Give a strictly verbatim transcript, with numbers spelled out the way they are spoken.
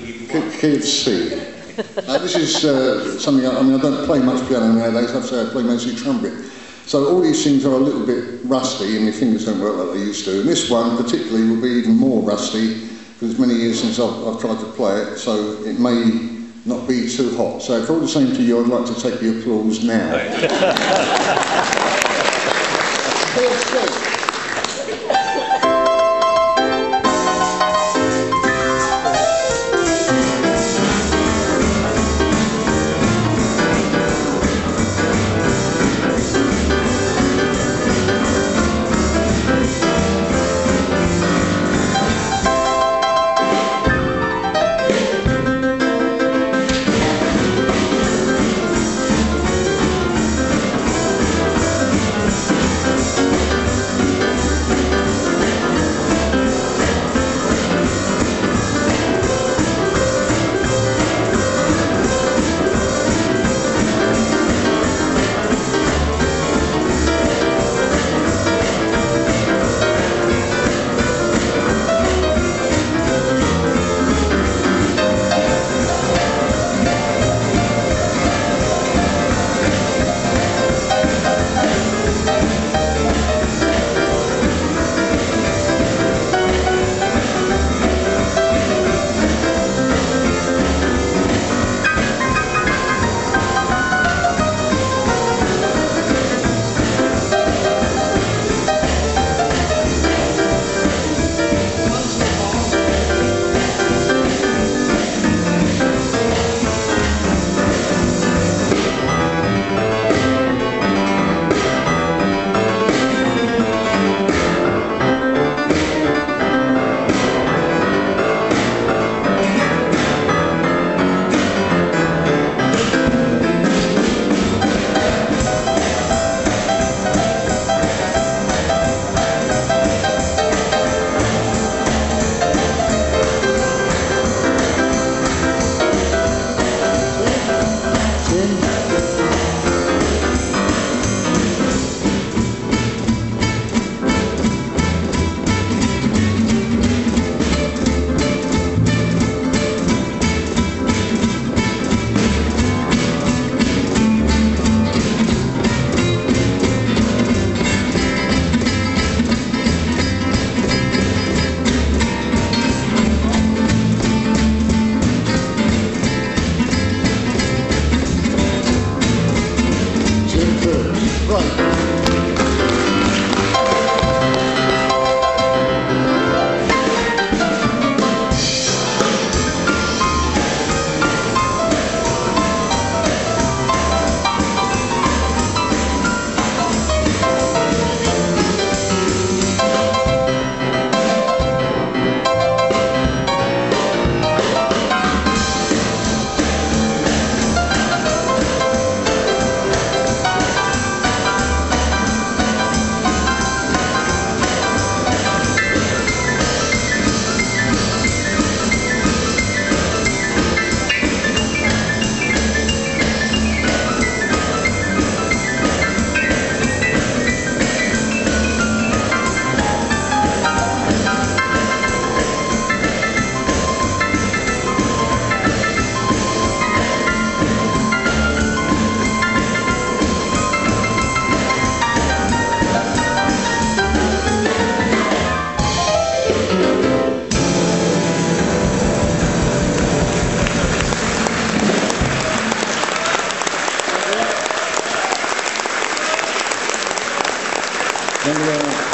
Key of C. Uh, this is uh, something, I, I mean, I don't play much piano nowadays, I'd say I play mostly trumpet. So all these things are a little bit rusty and my fingers don't work like they used to. And this one particularly will be even more rusty because it's many years since I've, I've tried to play it, so it may not be too hot. So if all the same to you, I'd like to take the applause now. Thank you very much.